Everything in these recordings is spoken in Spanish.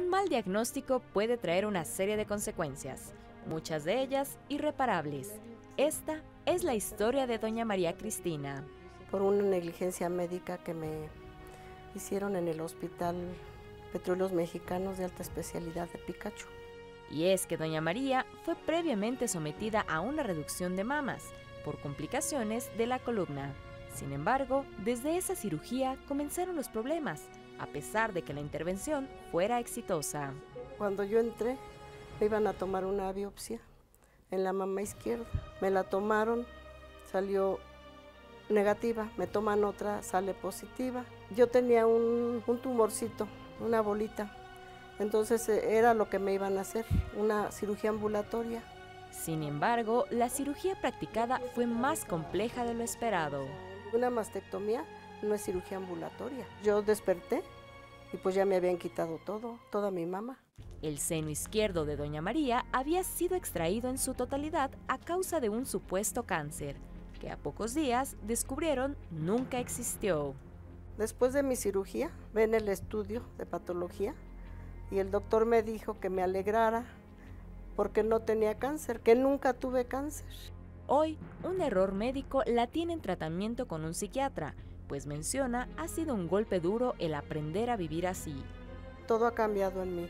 mal diagnóstico puede traer una serie de consecuencias, muchas de ellas irreparables. Esta es la historia de doña María Cristina. Por una negligencia médica que me hicieron en el Hospital Petróleos Mexicanos de Alta Especialidad de Picacho. Y es que doña María fue previamente sometida a una reducción de mamas por complicaciones de la columna. Sin embargo, desde esa cirugía comenzaron los problemas, a pesar de que la intervención fuera exitosa. Cuando yo entré, me iban a tomar una biopsia en la mama izquierda. Me la tomaron, salió negativa, me toman otra, sale positiva. Yo tenía un tumorcito, una bolita, entonces era lo que me iban a hacer, una cirugía ambulatoria. Sin embargo, la cirugía practicada fue más compleja de lo esperado. Una mastectomía no es cirugía ambulatoria. Yo desperté y pues ya me habían quitado toda mi mama. El seno izquierdo de doña María había sido extraído en su totalidad a causa de un supuesto cáncer, que a pocos días descubrieron nunca existió. Después de mi cirugía, ven el estudio de patología y el doctor me dijo que me alegrara porque no tenía cáncer, que nunca tuve cáncer. Hoy, un error médico la tiene en tratamiento con un psiquiatra, pues menciona ha sido un golpe duro el aprender a vivir así. Todo ha cambiado en mí.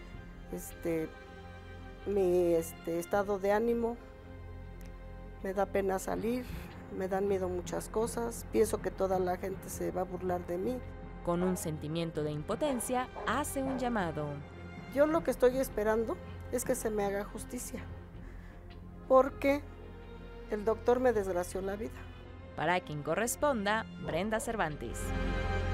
Mi estado de ánimo, me da pena salir, me dan miedo muchas cosas, pienso que toda la gente se va a burlar de mí. Con un sentimiento de impotencia, hace un llamado. Yo lo que estoy esperando es que se me haga justicia, porque el doctor me desgració la vida. Para quien corresponda, Brenda Cervantes.